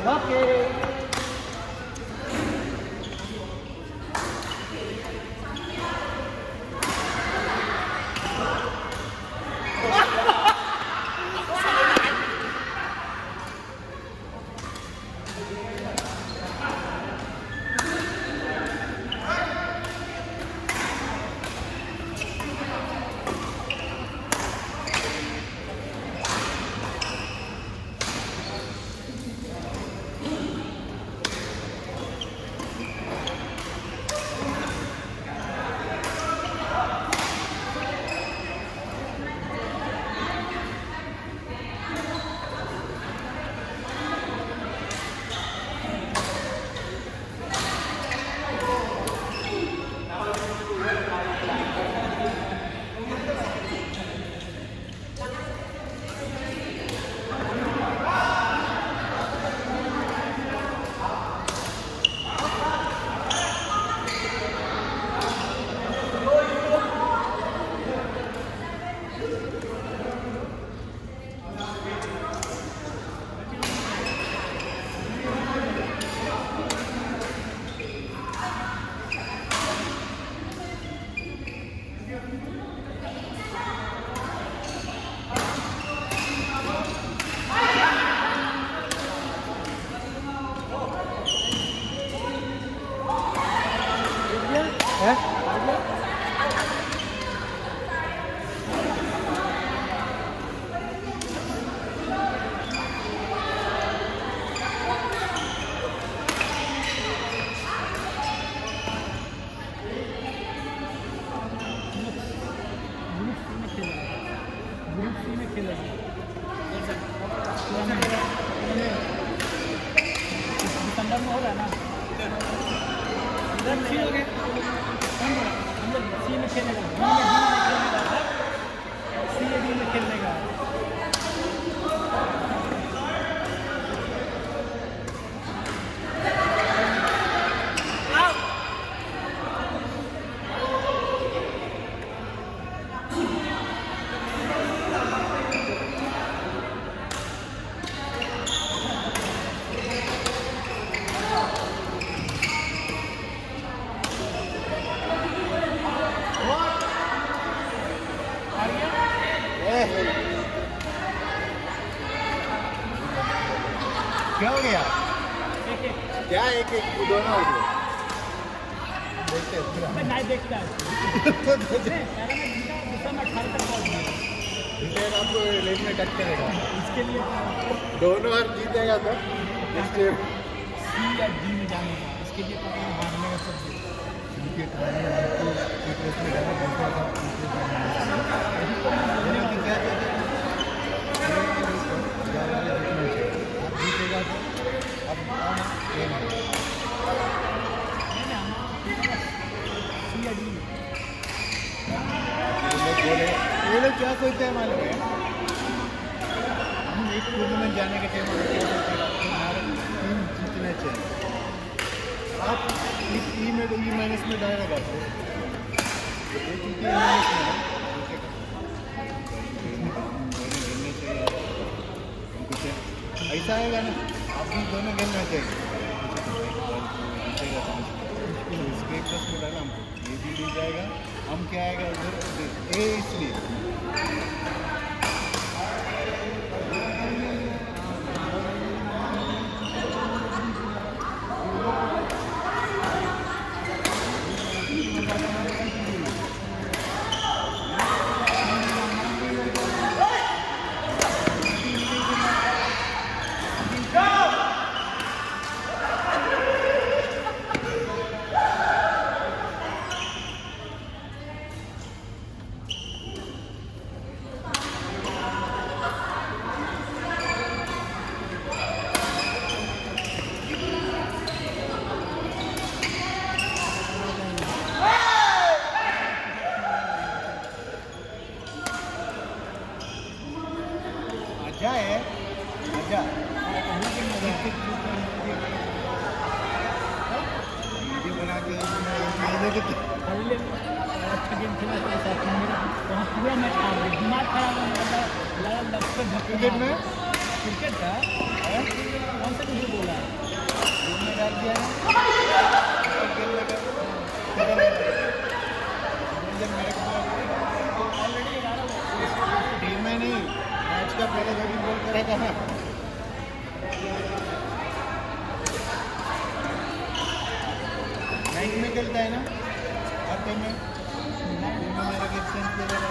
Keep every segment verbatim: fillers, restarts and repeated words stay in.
Okay दिसंबर में हो रहा है ना इधर सी हो गया हम लोग सी में खेलेगा सी ए डी में खेलने का क्या हो गया? क्या एक एक दोनों हो गए? देखते हैं मैं नहीं देखता जीतेगा आपको लेन में टच करेगा इसके लिए दोनों बार जीतेगा तो इसके सी या डी में जाने का इसके लिए तो हारने का सब उनके कारण आपको एक रेस में जाना पड़ता था क्या जीतेगा तो अब ये नहीं सी या डी ये लोग क्या सोचते हैं मालूम है हम एक टूर्नामेंट जाने के टाइम हमारा टीम जीतना चाहिए आप इस ई में तो ई माइनस में डालेगा तो ये चीज़ें ऐसा आएगा ना आप भी दोनों खेलना चाहिए इसके एक दस में डाला हमको ये भी मिल जाएगा हम क्या आएगा उधर ए इसलिए मजा है मजा वीडियो बना के अच्छा गेम खेला वहाँ पूरा मैच हार गए दिमाग खराब क्रिकेट में क्रिकेट का कौन सा मुझे बोला खेलता है ना आते में मेरा गेम चेंज किया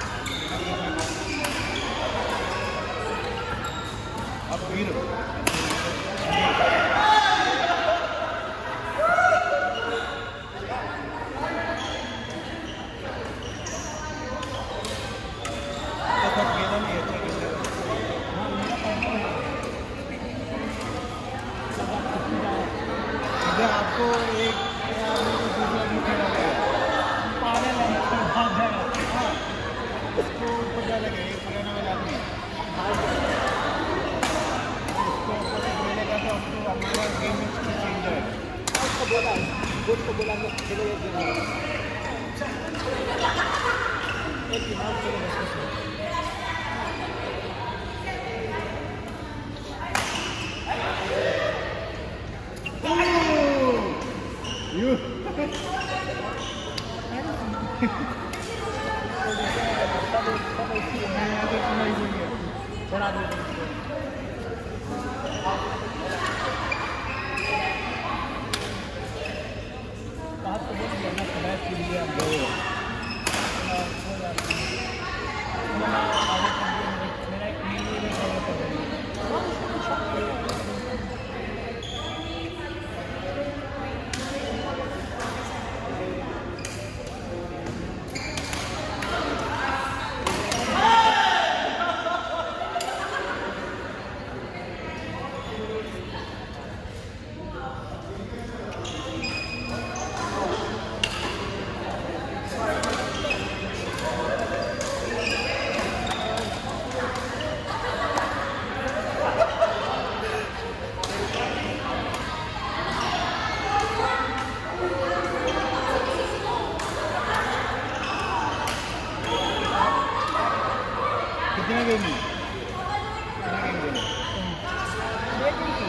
अब फिर आपको एक दूसरा भी खेला पागल है उसको ऊपर जा लगे एक पुराना वाला आदमी उसको ऊपर खेलेगा तो उसको हमारा गेम में चेंज जाएगा उसको बोला उसको बोला तो खेलो एक दिमाग चलेगा You. कितना गेम है कितना गेम है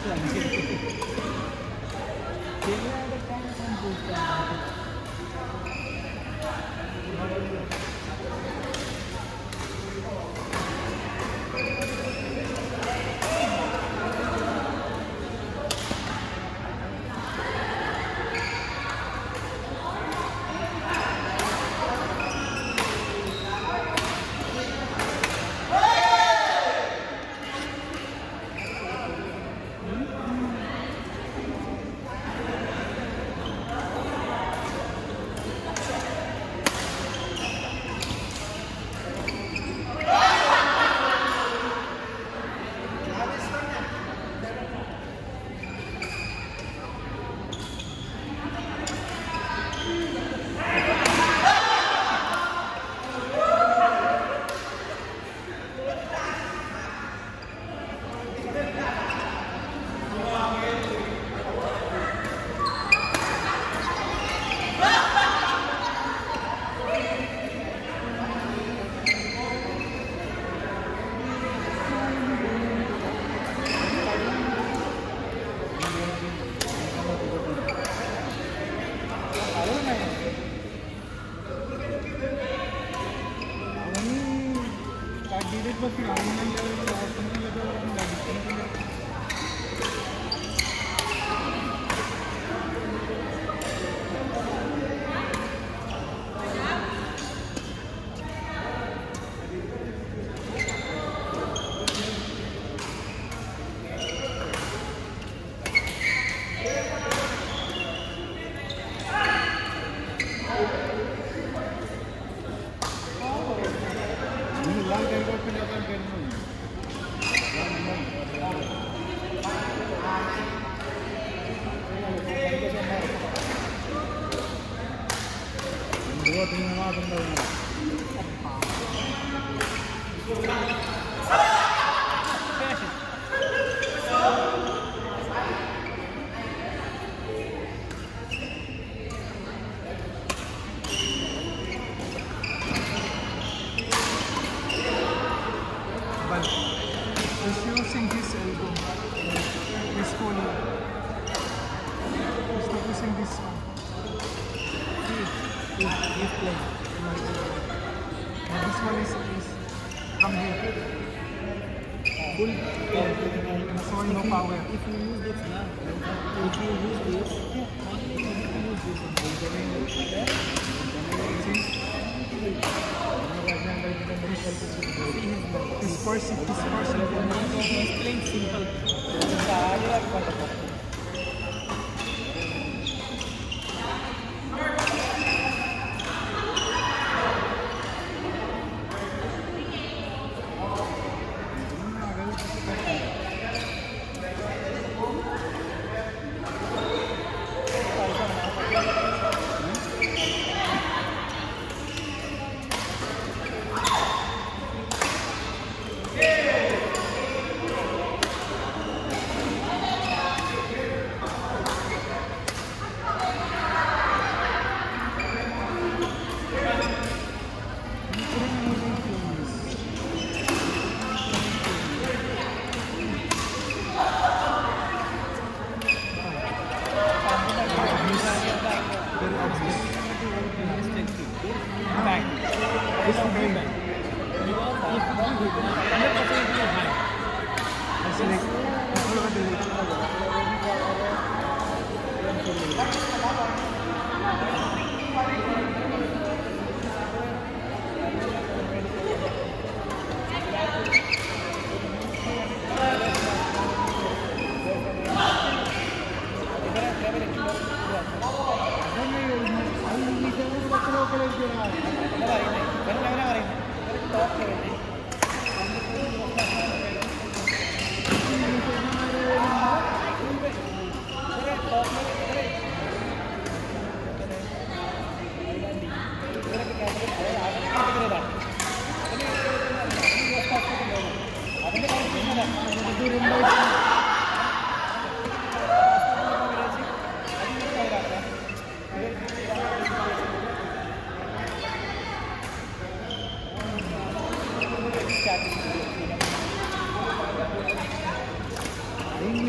English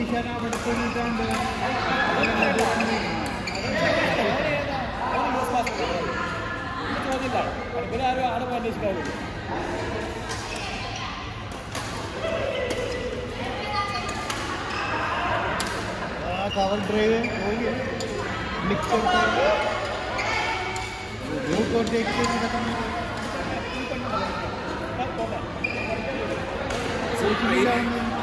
ഈശാന അവിടെ കൊണ്ടിട്ടാണ്ട് ചോദ്യമില്ല അടുപ്പിൽ ആരും ആടെ അന്വേഷിക്കാറില്ല कवर ड्राइव है क्लिक करता है जो को देखते हैं खत्म हो गया